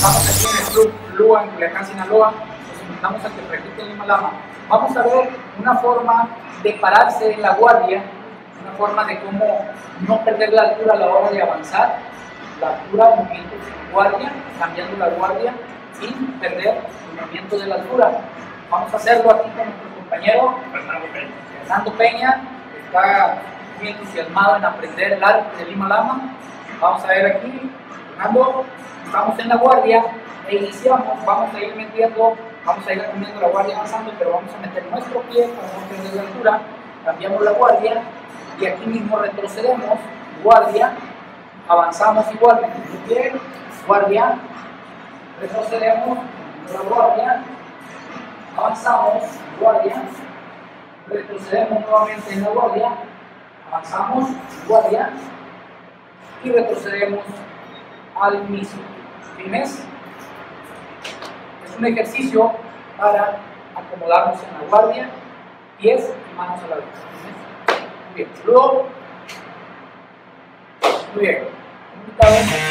Estamos aquí en el Club Lua en Culiacán, Sinaloa. Nos invitamos a que practiquen Lima Lama. Vamos a ver una forma de pararse en la guardia, una forma de cómo no perder la altura a la hora de avanzar. La altura, movimientos en guardia, cambiando la guardia sin perder el movimiento de la altura. Vamos a hacerlo aquí con nuestro compañero Fernando Peña, que está muy entusiasmado en aprender el arte de Lima Lama. Vamos a ver aquí, Fernando, estamos en la guardia e iniciamos, vamos a ir metiendo, vamos a ir cambiando la guardia avanzando, pero vamos a meter nuestro pie para no perder la altura, cambiamos la guardia y aquí mismo retrocedemos, guardia, avanzamos igualmente, pie, guardia, retrocedemos, la guardia, avanzamos, guardia, retrocedemos nuevamente en la guardia, avanzamos, guardia y retrocedemos al inicio. ¿Firmes? Es un ejercicio para acomodarnos en la guardia, pies y manos a la vez. ¿Firmes? Muy bien. Luego, muy bien.